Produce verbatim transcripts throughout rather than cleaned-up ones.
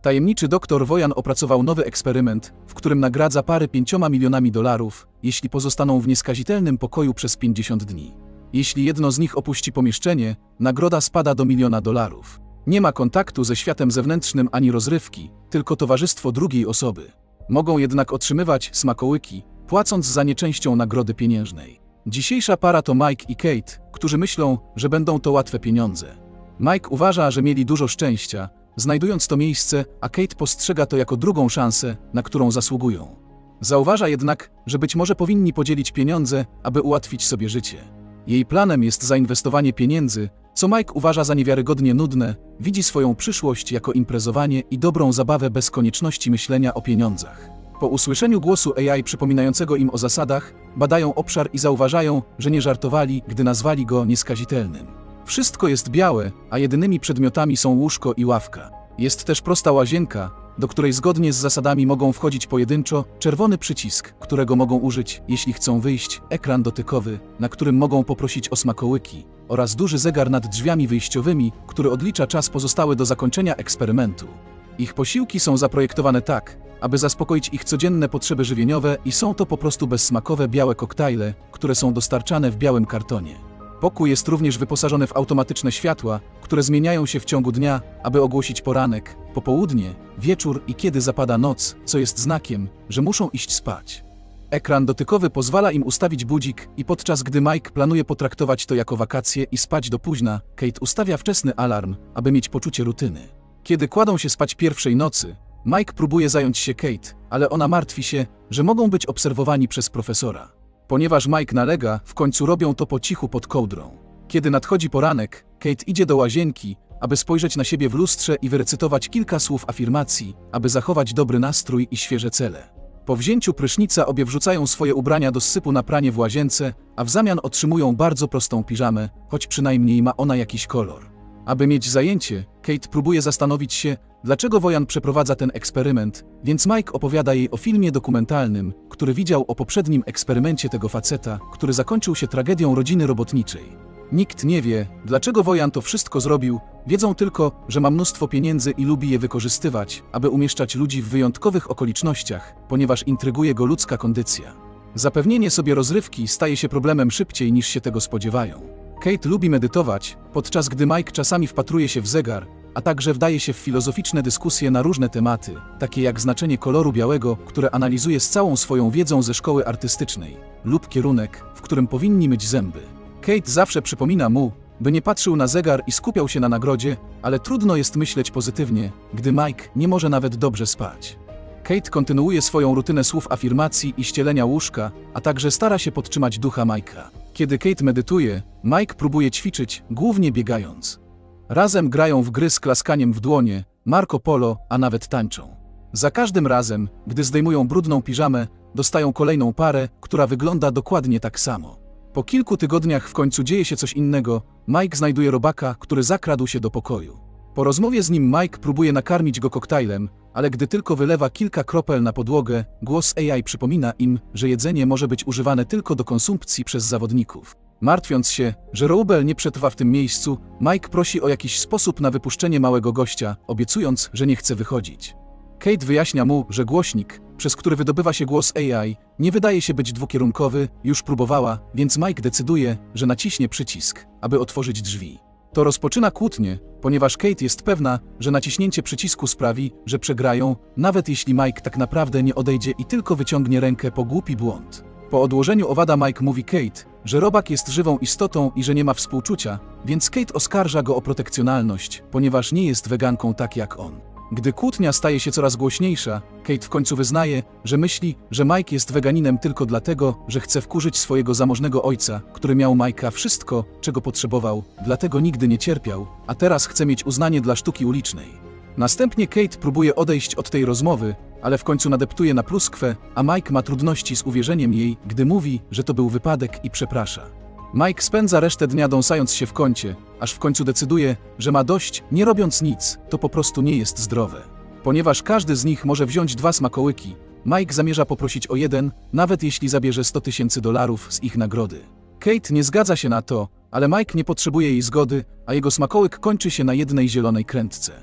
Tajemniczy doktor Wojan opracował nowy eksperyment, w którym nagradza pary pięcioma milionami dolarów, jeśli pozostaną w nieskazitelnym pokoju przez pięćdziesiąt dni. Jeśli jedno z nich opuści pomieszczenie, nagroda spada do miliona dolarów. Nie ma kontaktu ze światem zewnętrznym ani rozrywki, tylko towarzystwo drugiej osoby. Mogą jednak otrzymywać smakołyki, płacąc za nie częścią nagrody pieniężnej. Dzisiejsza para to Mike i Kate, którzy myślą, że będą to łatwe pieniądze. Mike uważa, że mieli dużo szczęścia, znajdując to miejsce, a Kate postrzega to jako drugą szansę, na którą zasługują. Zauważa jednak, że być może powinni podzielić pieniądze, aby ułatwić sobie życie. Jej planem jest zainwestowanie pieniędzy, co Mike uważa za niewiarygodnie nudne, widzi swoją przyszłość jako imprezowanie i dobrą zabawę bez konieczności myślenia o pieniądzach. Po usłyszeniu głosu A I przypominającego im o zasadach, badają obszar i zauważają, że nie żartowali, gdy nazwali go nieskazitelnym. Wszystko jest białe, a jedynymi przedmiotami są łóżko i ławka. Jest też prosta łazienka, do której zgodnie z zasadami mogą wchodzić pojedynczo, czerwony przycisk, którego mogą użyć, jeśli chcą wyjść, ekran dotykowy, na którym mogą poprosić o smakołyki, oraz duży zegar nad drzwiami wyjściowymi, który odlicza czas pozostały do zakończenia eksperymentu. Ich posiłki są zaprojektowane tak, aby zaspokoić ich codzienne potrzeby żywieniowe i są to po prostu bezsmakowe białe koktajle, które są dostarczane w białym kartonie. Pokój jest również wyposażony w automatyczne światła, które zmieniają się w ciągu dnia, aby ogłosić poranek, popołudnie, wieczór i kiedy zapada noc, co jest znakiem, że muszą iść spać. Ekran dotykowy pozwala im ustawić budzik i podczas gdy Mike planuje potraktować to jako wakacje i spać do późna, Kate ustawia wczesny alarm, aby mieć poczucie rutyny. Kiedy kładą się spać pierwszej nocy, Mike próbuje zająć się Kate, ale ona martwi się, że mogą być obserwowani przez profesora. Ponieważ Mike nalega, w końcu robią to po cichu pod kołdrą. Kiedy nadchodzi poranek, Kate idzie do łazienki, aby spojrzeć na siebie w lustrze i wyrecytować kilka słów afirmacji, aby zachować dobry nastrój i świeże cele. Po wzięciu prysznica obie wrzucają swoje ubrania do zsypu na pranie w łazience, a w zamian otrzymują bardzo prostą piżamę, choć przynajmniej ma ona jakiś kolor. Aby mieć zajęcie, Kate próbuje zastanowić się, dlaczego Wojan przeprowadza ten eksperyment, więc Mike opowiada jej o filmie dokumentalnym, który widział o poprzednim eksperymencie tego faceta, który zakończył się tragedią rodziny robotniczej. Nikt nie wie, dlaczego Wojan to wszystko zrobił, wiedzą tylko, że ma mnóstwo pieniędzy i lubi je wykorzystywać, aby umieszczać ludzi w wyjątkowych okolicznościach, ponieważ intryguje go ludzka kondycja. Zapewnienie sobie rozrywki staje się problemem szybciej niż się tego spodziewają. Kate lubi medytować, podczas gdy Mike czasami wpatruje się w zegar, a także wdaje się w filozoficzne dyskusje na różne tematy, takie jak znaczenie koloru białego, które analizuje z całą swoją wiedzą ze szkoły artystycznej, lub kierunek, w którym powinni myć zęby. Kate zawsze przypomina mu, by nie patrzył na zegar i skupiał się na nagrodzie, ale trudno jest myśleć pozytywnie, gdy Mike nie może nawet dobrze spać. Kate kontynuuje swoją rutynę słów afirmacji i ścielenia łóżka, a także stara się podtrzymać ducha Mike'a. Kiedy Kate medytuje, Mike próbuje ćwiczyć, głównie biegając. Razem grają w gry z klaskaniem w dłonie, Marco Polo, a nawet tańczą. Za każdym razem, gdy zdejmują brudną piżamę, dostają kolejną parę, która wygląda dokładnie tak samo. Po kilku tygodniach w końcu dzieje się coś innego, Mike znajduje robaka, który zakradł się do pokoju. Po rozmowie z nim Mike próbuje nakarmić go koktajlem, ale gdy tylko wylewa kilka kropel na podłogę, głos A I przypomina im, że jedzenie może być używane tylko do konsumpcji przez zawodników. Martwiąc się, że Roubel nie przetrwa w tym miejscu, Mike prosi o jakiś sposób na wypuszczenie małego gościa, obiecując, że nie chce wychodzić. Kate wyjaśnia mu, że głośnik, przez który wydobywa się głos A I, nie wydaje się być dwukierunkowy, już próbowała, więc Mike decyduje, że naciśnie przycisk, aby otworzyć drzwi. To rozpoczyna kłótnię, ponieważ Kate jest pewna, że naciśnięcie przycisku sprawi, że przegrają, nawet jeśli Mike tak naprawdę nie odejdzie i tylko wyciągnie rękę po głupi błąd. Po odłożeniu owada Mike mówi Kate, że robak jest żywą istotą i że nie ma współczucia, więc Kate oskarża go o protekcjonalność, ponieważ nie jest weganką tak jak on. Gdy kłótnia staje się coraz głośniejsza, Kate w końcu wyznaje, że myśli, że Mike jest weganinem tylko dlatego, że chce wkurzyć swojego zamożnego ojca, który miał Mike'a wszystko, czego potrzebował, dlatego nigdy nie cierpiał, a teraz chce mieć uznanie dla sztuki ulicznej. Następnie Kate próbuje odejść od tej rozmowy, ale w końcu nadeptuje na pluskwę, a Mike ma trudności z uwierzeniem jej, gdy mówi, że to był wypadek i przeprasza. Mike spędza resztę dnia dąsając się w kącie, aż w końcu decyduje, że ma dość, nie robiąc nic, to po prostu nie jest zdrowe. Ponieważ każdy z nich może wziąć dwa smakołyki, Mike zamierza poprosić o jeden, nawet jeśli zabierze sto tysięcy dolarów z ich nagrody. Kate nie zgadza się na to, ale Mike nie potrzebuje jej zgody, a jego smakołyk kończy się na jednej zielonej krętce.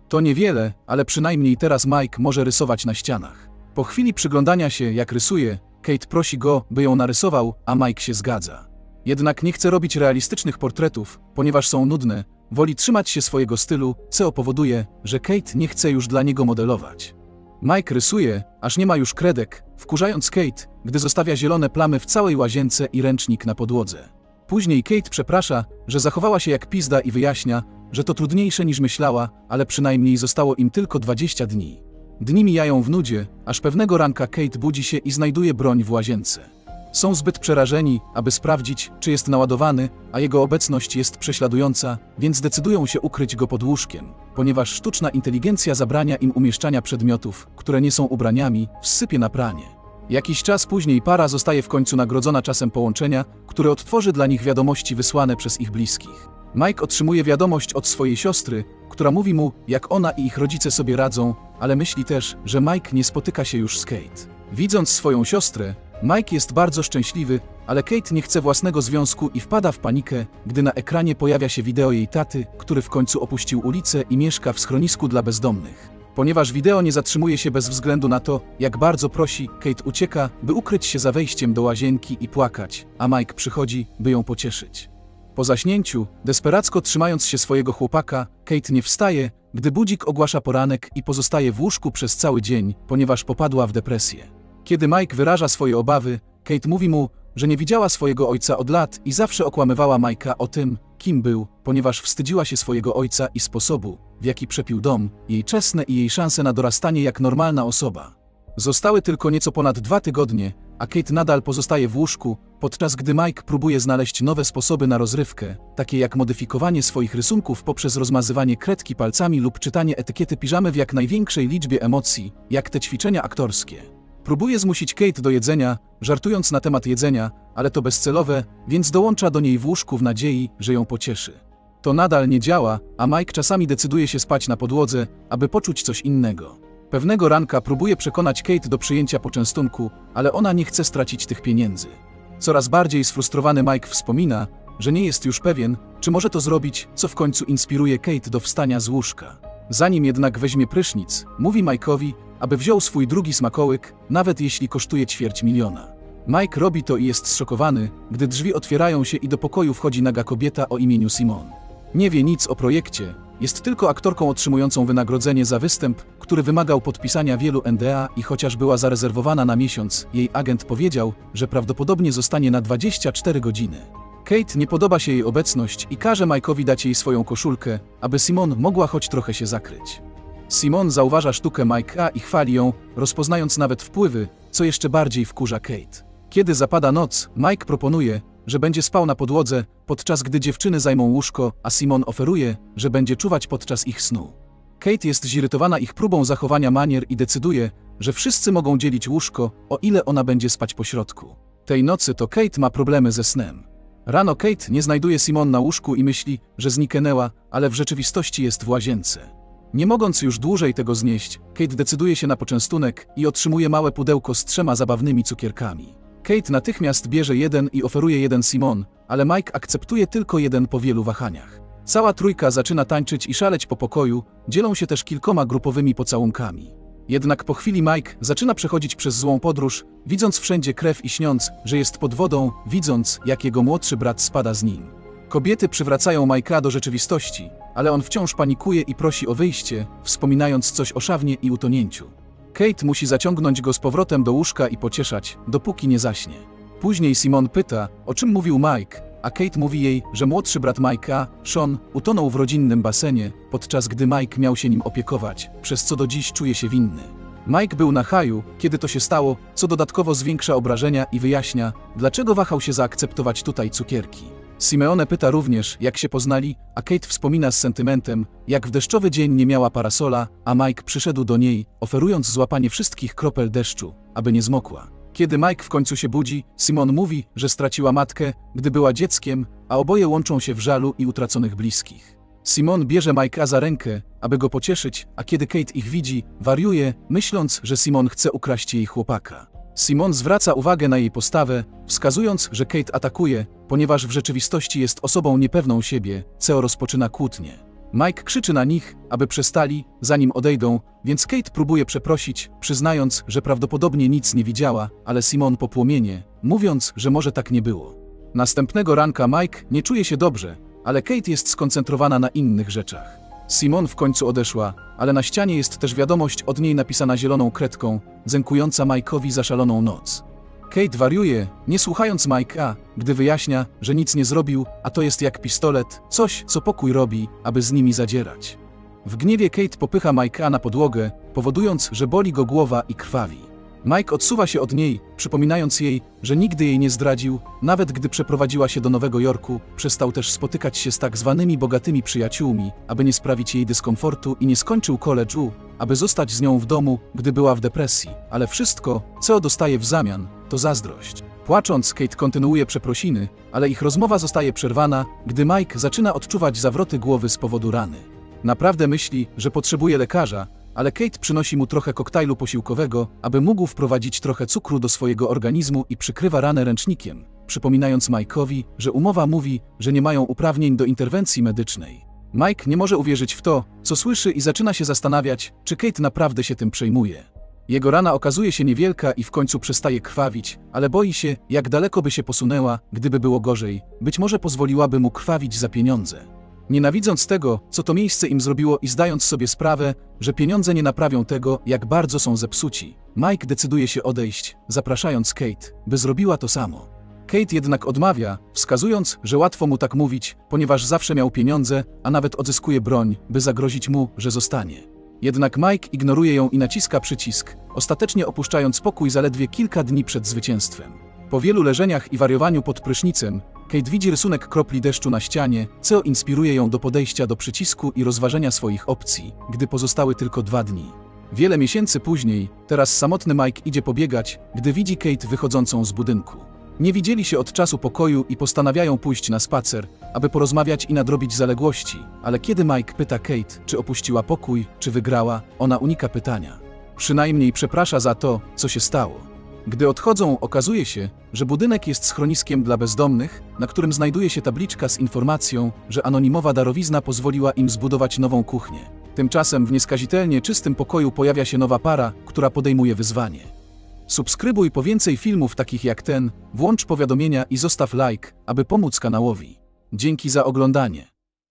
To niewiele, ale przynajmniej teraz Mike może rysować na ścianach. Po chwili przyglądania się, jak rysuje, Kate prosi go, by ją narysował, a Mike się zgadza. Jednak nie chce robić realistycznych portretów, ponieważ są nudne, woli trzymać się swojego stylu, co powoduje, że Kate nie chce już dla niego modelować. Mike rysuje, aż nie ma już kredek, wkurzając Kate, gdy zostawia zielone plamy w całej łazience i ręcznik na podłodze. Później Kate przeprasza, że zachowała się jak pizda i wyjaśnia, że to trudniejsze niż myślała, ale przynajmniej zostało im tylko dwadzieścia dni. Dni mijają w nudzie, aż pewnego ranka Kate budzi się i znajduje broń w łazience. Są zbyt przerażeni, aby sprawdzić, czy jest naładowany, a jego obecność jest prześladująca, więc decydują się ukryć go pod łóżkiem, ponieważ sztuczna inteligencja zabrania im umieszczania przedmiotów, które nie są ubraniami, w sypie na pranie. Jakiś czas później para zostaje w końcu nagrodzona czasem połączenia, które odtworzy dla nich wiadomości wysłane przez ich bliskich. Mike otrzymuje wiadomość od swojej siostry, która mówi mu, jak ona i ich rodzice sobie radzą, ale myśli też, że Mike nie spotyka się już z Kate. Widząc swoją siostrę, Mike jest bardzo szczęśliwy, ale Kate nie chce własnego związku i wpada w panikę, gdy na ekranie pojawia się wideo jej taty, który w końcu opuścił ulicę i mieszka w schronisku dla bezdomnych. Ponieważ wideo nie zatrzymuje się bez względu na to, jak bardzo prosi, Kate ucieka, by ukryć się za wejściem do łazienki i płakać, a Mike przychodzi, by ją pocieszyć. Po zaśnięciu, desperacko trzymając się swojego chłopaka, Kate nie wstaje, gdy budzik ogłasza poranek i pozostaje w łóżku przez cały dzień, ponieważ popadła w depresję. Kiedy Mike wyraża swoje obawy, Kate mówi mu, że nie widziała swojego ojca od lat i zawsze okłamywała Mike'a o tym, kim był, ponieważ wstydziła się swojego ojca i sposobu, w jaki przepił dom, jej czesne i jej szanse na dorastanie jak normalna osoba. Zostały tylko nieco ponad dwa tygodnie, a Kate nadal pozostaje w łóżku, podczas gdy Mike próbuje znaleźć nowe sposoby na rozrywkę, takie jak modyfikowanie swoich rysunków poprzez rozmazywanie kredki palcami lub czytanie etykiety piżamy w jak największej liczbie emocji, jak te ćwiczenia aktorskie. Próbuje zmusić Kate do jedzenia, żartując na temat jedzenia, ale to bezcelowe, więc dołącza do niej w łóżku w nadziei, że ją pocieszy. To nadal nie działa, a Mike czasami decyduje się spać na podłodze, aby poczuć coś innego. Pewnego ranka próbuje przekonać Kate do przyjęcia poczęstunku, ale ona nie chce stracić tych pieniędzy. Coraz bardziej sfrustrowany Mike wspomina, że nie jest już pewien, czy może to zrobić, co w końcu inspiruje Kate do wstania z łóżka. Zanim jednak weźmie prysznic, mówi Mike'owi, aby wziął swój drugi smakołyk, nawet jeśli kosztuje ćwierć miliona. Mike robi to i jest zszokowany, gdy drzwi otwierają się i do pokoju wchodzi naga kobieta o imieniu Simone. Nie wie nic o projekcie, jest tylko aktorką otrzymującą wynagrodzenie za występ, który wymagał podpisania wielu N D A i chociaż była zarezerwowana na miesiąc, jej agent powiedział, że prawdopodobnie zostanie na dwadzieścia cztery godziny. Kate nie podoba się jej obecność i każe Mike'owi dać jej swoją koszulkę, aby Simone mogła choć trochę się zakryć. Simone zauważa sztukę Mike'a i chwali ją, rozpoznając nawet wpływy, co jeszcze bardziej wkurza Kate. Kiedy zapada noc, Mike proponuje, że będzie spał na podłodze, podczas gdy dziewczyny zajmą łóżko, a Simone oferuje, że będzie czuwać podczas ich snu. Kate jest zirytowana ich próbą zachowania manier i decyduje, że wszyscy mogą dzielić łóżko, o ile ona będzie spać po środku. Tej nocy to Kate ma problemy ze snem. Rano Kate nie znajduje Simone na łóżku i myśli, że zniknęła, ale w rzeczywistości jest w łazience. Nie mogąc już dłużej tego znieść, Kate decyduje się na poczęstunek i otrzymuje małe pudełko z trzema zabawnymi cukierkami. Kate natychmiast bierze jeden i oferuje jeden Simone, ale Mike akceptuje tylko jeden po wielu wahaniach. Cała trójka zaczyna tańczyć i szaleć po pokoju, dzielą się też kilkoma grupowymi pocałunkami. Jednak po chwili Mike zaczyna przechodzić przez złą podróż, widząc wszędzie krew i śniąc, że jest pod wodą, widząc, jak jego młodszy brat spada z nim. Kobiety przywracają Mike'a do rzeczywistości, ale on wciąż panikuje i prosi o wyjście, wspominając coś o szawnie i utonięciu. Kate musi zaciągnąć go z powrotem do łóżka i pocieszać, dopóki nie zaśnie. Później Simone pyta, o czym mówił Mike, a Kate mówi jej, że młodszy brat Mike'a, Sean, utonął w rodzinnym basenie, podczas gdy Mike miał się nim opiekować, przez co do dziś czuje się winny. Mike był na haju, kiedy to się stało, co dodatkowo zwiększa obrażenia i wyjaśnia, dlaczego wahał się zaakceptować tutaj cukierki. Simone pyta również, jak się poznali, a Kate wspomina z sentymentem, jak w deszczowy dzień nie miała parasola, a Mike przyszedł do niej, oferując złapanie wszystkich kropel deszczu, aby nie zmokła. Kiedy Mike w końcu się budzi, Simone mówi, że straciła matkę, gdy była dzieckiem, a oboje łączą się w żalu i utraconych bliskich. Simone bierze Mike'a za rękę, aby go pocieszyć, a kiedy Kate ich widzi, wariuje, myśląc, że Simone chce ukraść jej chłopaka. Simone zwraca uwagę na jej postawę, wskazując, że Kate atakuje, ponieważ w rzeczywistości jest osobą niepewną siebie, co rozpoczyna kłótnię. Mike krzyczy na nich, aby przestali, zanim odejdą, więc Kate próbuje przeprosić, przyznając, że prawdopodobnie nic nie widziała, ale Simone popłomienie, mówiąc, że może tak nie było. Następnego ranka Mike nie czuje się dobrze, ale Kate jest skoncentrowana na innych rzeczach. Simone w końcu odeszła, ale na ścianie jest też wiadomość od niej napisana zieloną kredką, dzękująca Mike'owi za szaloną noc. Kate wariuje, nie słuchając Mike'a, gdy wyjaśnia, że nic nie zrobił, a to jest jak pistolet, coś, co pokój robi, aby z nimi zadzierać. W gniewie Kate popycha Mike'a na podłogę, powodując, że boli go głowa i krwawi. Mike odsuwa się od niej, przypominając jej, że nigdy jej nie zdradził, nawet gdy przeprowadziła się do Nowego Jorku, przestał też spotykać się z tak zwanymi bogatymi przyjaciółmi, aby nie sprawić jej dyskomfortu i nie skończył college'u, aby zostać z nią w domu, gdy była w depresji, ale wszystko, co dostaje w zamian, to zazdrość. Płacząc, Kate kontynuuje przeprosiny, ale ich rozmowa zostaje przerwana, gdy Mike zaczyna odczuwać zawroty głowy z powodu rany. Naprawdę myśli, że potrzebuje lekarza, ale Kate przynosi mu trochę koktajlu posiłkowego, aby mógł wprowadzić trochę cukru do swojego organizmu i przykrywa ranę ręcznikiem, przypominając Mike'owi, że umowa mówi, że nie mają uprawnień do interwencji medycznej. Mike nie może uwierzyć w to, co słyszy i zaczyna się zastanawiać, czy Kate naprawdę się tym przejmuje. Jego rana okazuje się niewielka i w końcu przestaje krwawić, ale boi się, jak daleko by się posunęła, gdyby było gorzej, być może pozwoliłaby mu krwawić za pieniądze. Nienawidząc tego, co to miejsce im zrobiło i zdając sobie sprawę, że pieniądze nie naprawią tego, jak bardzo są zepsuci, Mike decyduje się odejść, zapraszając Kate, by zrobiła to samo. Kate jednak odmawia, wskazując, że łatwo mu tak mówić, ponieważ zawsze miał pieniądze, a nawet odzyskuje broń, by zagrozić mu, że zostanie. Jednak Mike ignoruje ją i naciska przycisk, ostatecznie opuszczając pokój zaledwie kilka dni przed zwycięstwem. Po wielu leżeniach i wariowaniu pod prysznicem, Kate widzi rysunek kropli deszczu na ścianie, co inspiruje ją do podejścia do przycisku i rozważenia swoich opcji, gdy pozostały tylko dwa dni. Wiele miesięcy później, teraz samotny Mike idzie pobiegać, gdy widzi Kate wychodzącą z budynku. Nie widzieli się od czasu pokoju i postanawiają pójść na spacer, aby porozmawiać i nadrobić zaległości, ale kiedy Mike pyta Kate, czy opuściła pokój, czy wygrała, ona unika pytania. Przynajmniej przeprasza za to, co się stało. Gdy odchodzą, okazuje się, że budynek jest schroniskiem dla bezdomnych, na którym znajduje się tabliczka z informacją, że anonimowa darowizna pozwoliła im zbudować nową kuchnię. Tymczasem w nieskazitelnie czystym pokoju pojawia się nowa para, która podejmuje wyzwanie. Subskrybuj po więcej filmów takich jak ten, włącz powiadomienia i zostaw like, aby pomóc kanałowi. Dzięki za oglądanie.